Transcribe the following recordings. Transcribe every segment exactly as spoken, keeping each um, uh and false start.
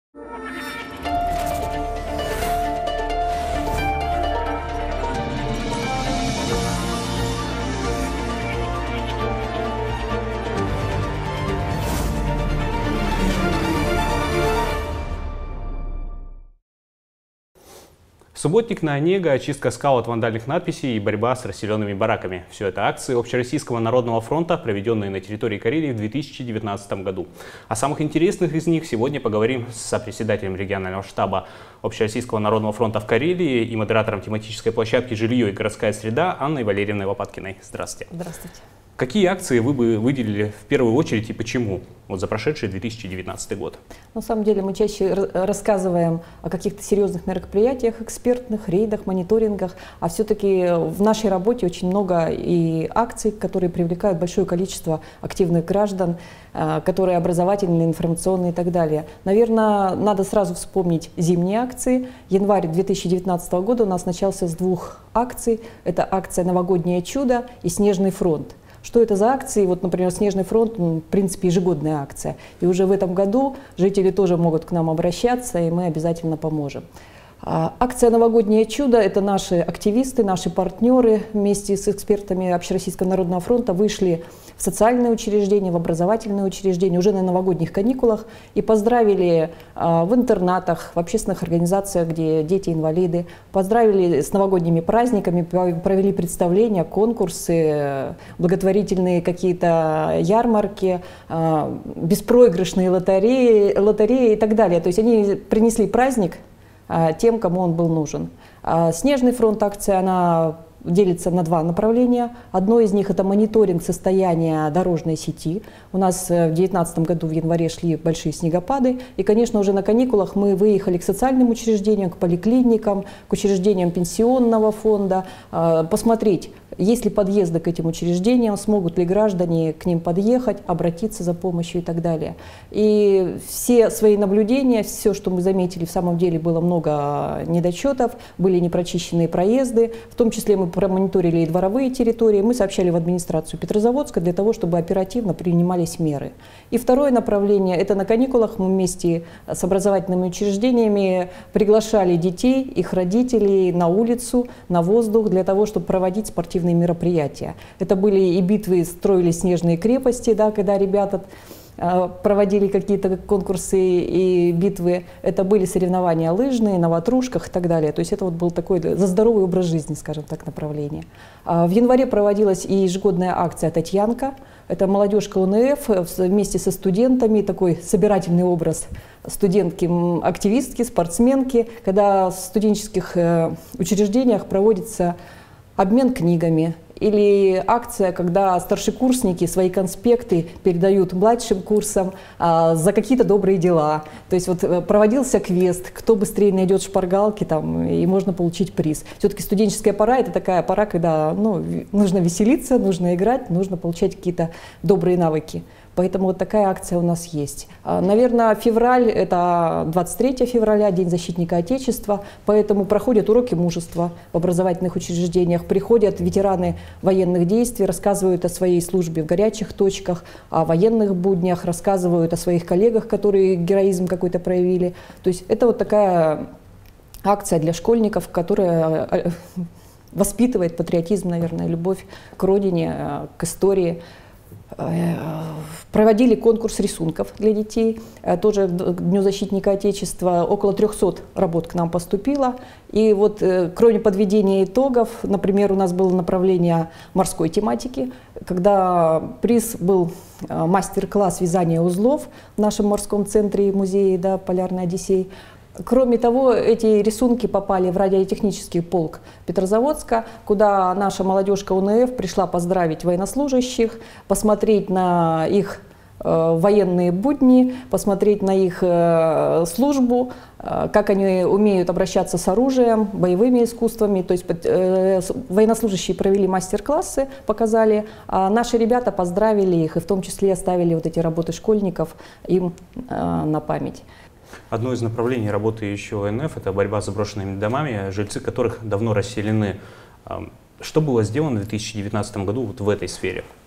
Субботник на Онега, очистка скал от вандальных надписей и борьба с расселенными бараками. Все это акции Общероссийского народного фронта, проведенные на территории Карелии в две тысячи девятнадцатом году. О самых интересных из них сегодня поговорим с сопредседателем регионального штаба Общероссийского народного фронта в Карелии и модератором тематической площадки «Жилье и городская среда» Анной Валерьевной Лопаткиной. Здравствуйте. Здравствуйте. Какие акции вы бы выделили в первую очередь и почему вот за прошедший две тысячи девятнадцатый год? На самом деле мы чаще рассказываем о каких-то серьезных мероприятиях, экспертных, рейдах, мониторингах, а все-таки в нашей работе очень много и акций, которые привлекают большое количество активных граждан, которые образовательные, информационные и так далее. Наверное, надо сразу вспомнить зимние акции. Январь две тысячи девятнадцатого года у нас начался с двух акций. Это акция «Новогоднее чудо» и «Снежный фронт». Что это за акции? Вот, например, «Снежный фронт», ну, в принципе, ежегодная акция. И уже в этом году жители тоже могут к нам обращаться, и мы обязательно поможем. Акция «Новогоднее чудо» – это наши активисты, наши партнеры вместе с экспертами Общероссийского народного фронта вышли в социальные учреждения, в образовательные учреждения уже на новогодних каникулах и поздравили в интернатах, в общественных организациях, где дети-инвалиды, поздравили с новогодними праздниками, провели представления, конкурсы, благотворительные какие-то ярмарки, беспроигрышные лотереи, лотереи и так далее. То есть они принесли праздник тем, кому он был нужен. «Снежный фронт» акция, она делится на два направления. Одно из них – это мониторинг состояния дорожной сети. У нас в две тысячи девятнадцатом году в январе шли большие снегопады. И, конечно, уже на каникулах мы выехали к социальным учреждениям, к поликлиникам, к учреждениям пенсионного фонда, посмотреть, есть ли подъезды к этим учреждениям, смогут ли граждане к ним подъехать, обратиться за помощью и так далее. И все свои наблюдения, все, что мы заметили, в самом деле было много недочетов, были непрочищенные проезды, в том числе мы промониторили и дворовые территории, мы сообщали в администрацию Петрозаводска для того, чтобы оперативно принимались меры. И второе направление – это на каникулах мы вместе с образовательными учреждениями приглашали детей, их родителей на улицу, на воздух для того, чтобы проводить спортивные мероприятия. Это были и битвы, строили снежные крепости, да, когда ребята проводили какие-то конкурсы и битвы. Это были соревнования лыжные, на ватрушках и так далее. То есть это вот был такой за здоровый образ жизни, скажем так, направление. В январе проводилась и ежегодная акция «Татьянка». Это молодежка УНФ вместе со студентами, такой собирательный образ студентки, активистки, спортсменки, когда в студенческих учреждениях проводится обмен книгами. Или акция, когда старшекурсники свои конспекты передают младшим курсам а, за какие-то добрые дела. То есть вот проводился квест, кто быстрее найдет шпаргалки, там, и можно получить приз. Все-таки студенческая пора – это такая пора, когда ну, нужно веселиться, нужно играть, нужно получать какие-то добрые навыки. Поэтому вот такая акция у нас есть. Наверное, февраль – это двадцать третьего февраля, День защитника Отечества, поэтому проходят уроки мужества в образовательных учреждениях, приходят ветераны военных действий, рассказывают о своей службе в горячих точках, о военных буднях, рассказывают о своих коллегах, которые героизм какой-то проявили. То есть это вот такая акция для школьников, которая воспитывает патриотизм, наверное, любовь к родине, к истории. Проводили конкурс рисунков для детей, тоже к Дню защитника Отечества. Около трёхсот работ к нам поступило. И вот кроме подведения итогов, например, у нас было направление морской тематики, когда приз был мастер-класс вязания узлов в нашем морском центре музее, да, «Полярный Одиссей». Кроме того, эти рисунки попали в радиотехнический полк Петрозаводска, куда наша молодежка УНФ пришла поздравить военнослужащих, посмотреть на их э, военные будни, посмотреть на их э, службу, э, как они умеют обращаться с оружием, боевыми искусствами. То есть э, военнослужащие провели мастер-классы, показали, а наши ребята поздравили их и в том числе оставили вот эти работы школьников им э, на память. Одно из направлений работы еще ОНФ – это борьба с заброшенными домами, жильцы которых давно расселены. Что было сделано в две тысячи девятнадцатом году вот в этой сфере?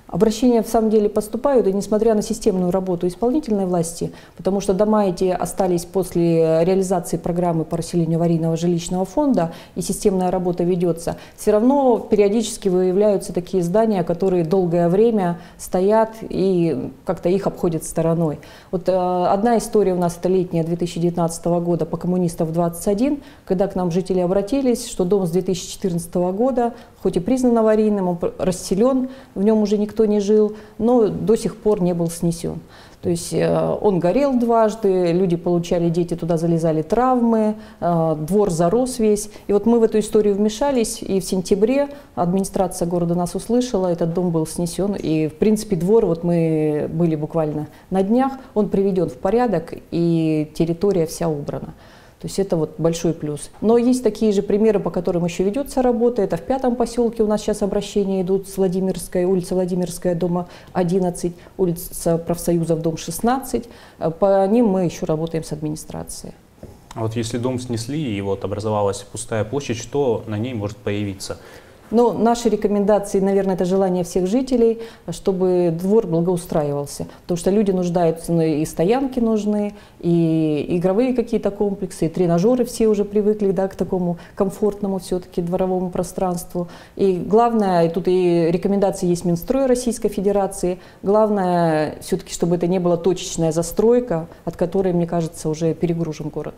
Обращения в самом деле поступают, и несмотря на системную работу исполнительной власти, потому что дома эти остались после реализации программы по расселению аварийного жилищного фонда, и системная работа ведется, все равно периодически выявляются такие здания, которые долгое время стоят и как-то их обходят стороной. Вот э, одна история у нас, это летняя две тысячи девятнадцатого года по коммунистов двадцать один, когда к нам жители обратились, что дом с две тысячи четырнадцатого года, хоть и признан аварийным, он расселен, в нем уже никто не жил, но до сих пор не был снесен. То есть э, он горел дважды, люди получали, дети туда залезали, травмы, э, двор зарос весь. И вот мы в эту историю вмешались, и в сентябре администрация города нас услышала, этот дом был снесен. И в принципе двор, вот мы были буквально на днях, он приведен в порядок, и территория вся убрана. То есть это вот большой плюс. Но есть такие же примеры, по которым еще ведется работа. Это в пятом поселке у нас сейчас обращения идут с Владимирской, улица Владимирская, дома одиннадцать, улица Профсоюзов, дом шестнадцать. По ним мы еще работаем с администрацией. А вот если дом снесли и вот образовалась пустая площадь, что на ней может появиться? Но наши рекомендации, наверное, это желание всех жителей, чтобы двор благоустраивался. Потому что люди нуждаются, ну, и стоянки нужны, и игровые какие-то комплексы, и тренажеры все уже привыкли, да, к такому комфортному все-таки дворовому пространству. И главное, и тут и рекомендации есть Минстроя Российской Федерации, главное все-таки, чтобы это не была точечная застройка, от которой, мне кажется, уже перегружен город.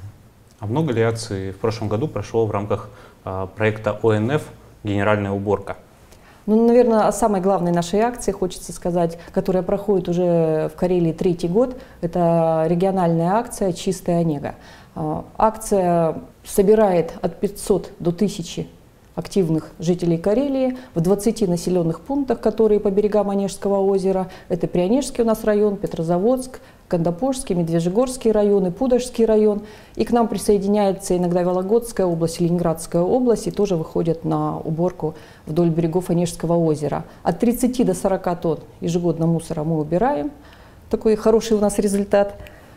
А много ли акций в прошлом году прошло в рамках а, проекта О Н Ф «Генеральная уборка»? Ну, наверное, о самой главной нашей акции хочется сказать, которая проходит уже в Карелии третий год. Это региональная акция «Чистая Онега». Акция собирает от пятисот до тысячи активных жителей Карелии в двадцати населенных пунктах, которые по берегам Онежского озера. Это Прионежский у нас район, Петрозаводск, Кандапожский, Медвежьегорский район, Пудожский район. И к нам присоединяется иногда Вологодская область, Ленинградская область, и тоже выходят на уборку вдоль берегов Онежского озера. От тридцати до сорока тонн ежегодно мусора мы убираем. Такой хороший у нас результат.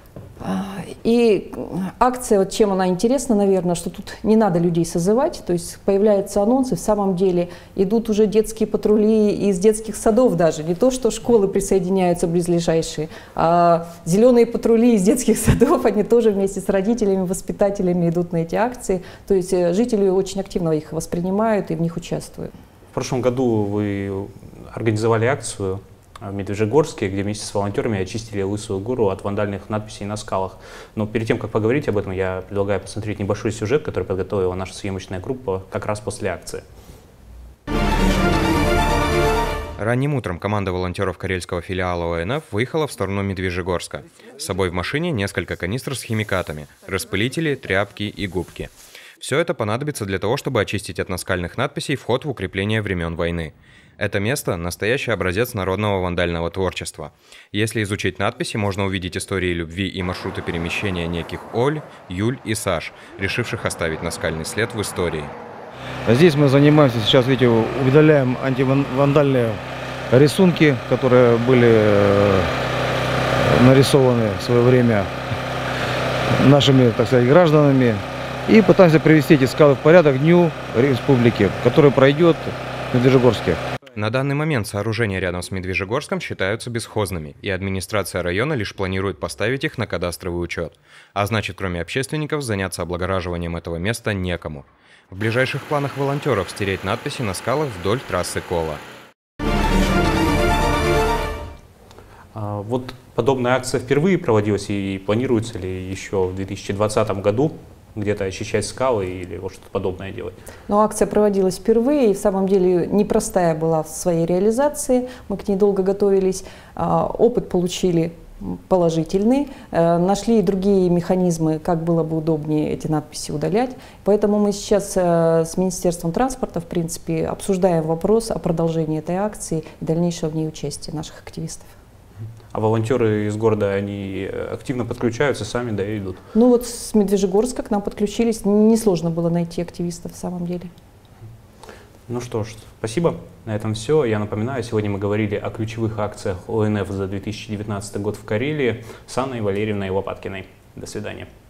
И акция, вот чем она интересна, наверное, что тут не надо людей созывать, то есть появляются анонсы, в самом деле идут уже детские патрули из детских садов даже, не то, что школы присоединяются близлежащие, а зеленые патрули из детских садов, они тоже вместе с родителями, воспитателями идут на эти акции, то есть жители очень активно их воспринимают и в них участвуют. В прошлом году вы организовали акцию в Медвежьегорске, где вместе с волонтерами очистили Лысую гору от вандальных надписей на скалах. Но перед тем, как поговорить об этом, я предлагаю посмотреть небольшой сюжет, который подготовила наша съемочная группа как раз после акции. Ранним утром команда волонтеров карельского филиала О Н Ф выехала в сторону Медвежьегорска. С собой в машине несколько канистр с химикатами, распылители, тряпки и губки. Все это понадобится для того, чтобы очистить от наскальных надписей вход в укрепление времен войны. Это место – настоящий образец народного вандального творчества. Если изучить надписи, можно увидеть истории любви и маршруты перемещения неких Оль, Юль и Саш, решивших оставить наскальный след в истории. Здесь мы занимаемся, сейчас, видите, удаляем антивандальные рисунки, которые были нарисованы в свое время нашими, так сказать, гражданами. И пытаемся привести эти скалы в порядок к Дню Республики, который пройдет в Медвежьегорске. На данный момент сооружения рядом с Медвежьегорском считаются бесхозными, и администрация района лишь планирует поставить их на кадастровый учет. А значит, кроме общественников, заняться облагораживанием этого места некому. В ближайших планах волонтеров стереть надписи на скалах вдоль трассы Кола. А вот подобная акция впервые проводилась, и планируется ли еще в две тысячи двадцатом году где-то очищать скалы или вот что-то подобное делать? Но акция проводилась впервые, и в самом деле непростая была в своей реализации. Мы к ней долго готовились, опыт получили положительный, нашли и другие механизмы, как было бы удобнее эти надписи удалять. Поэтому мы сейчас с Министерством транспорта, в принципе, обсуждаем вопрос о продолжении этой акции и дальнейшего в ней участия наших активистов. А волонтеры из города, они активно подключаются, сами, да, и идут? Ну вот с Медвежьегорска к нам подключились, несложно было найти активистов в самом деле. Ну что ж, спасибо. На этом все. Я напоминаю, сегодня мы говорили о ключевых акциях О Н Ф за две тысячи девятнадцатый год в Карелии с Анной Валерьевной Лопаткиной. До свидания.